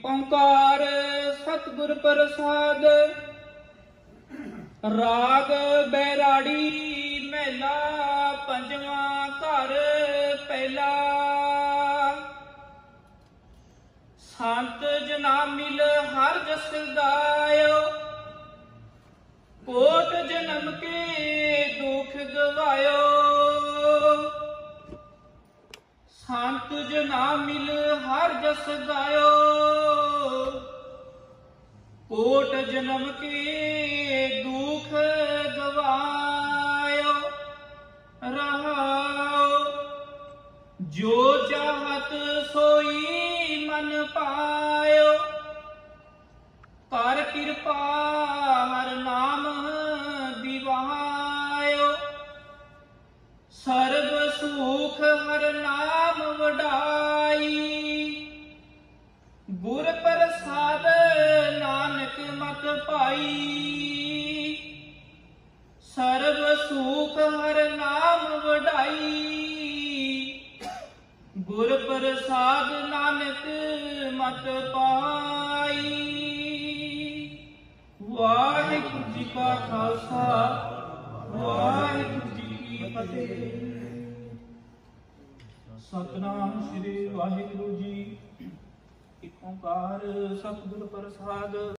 ਓंकार सतगुर प्रसाद। राग बैराड़ी महला पंजवा घर पहला। संत जना मिल हर जस गायो, कोट जन्म के दुख गवायो। संत जना मिल हर जस गायो, कोट जन्म के दुख गवायो। रहाओ जो चाहत सोई मन पायो, कर कृपा हर नाम दिवायो। सर्व सुख हर नाम वडाई, गुर प्रसाद नानक मत पाई। सर्व सुख हर नाम वडाई, गुर प्रसाद नानक मत पाई। वाहिगुरु जी का खालसा, वाहिगुरु जी की फतेह। सतनाम श्री वाहिगुरु जी। एक ओंकार सतगुर प्रसाद।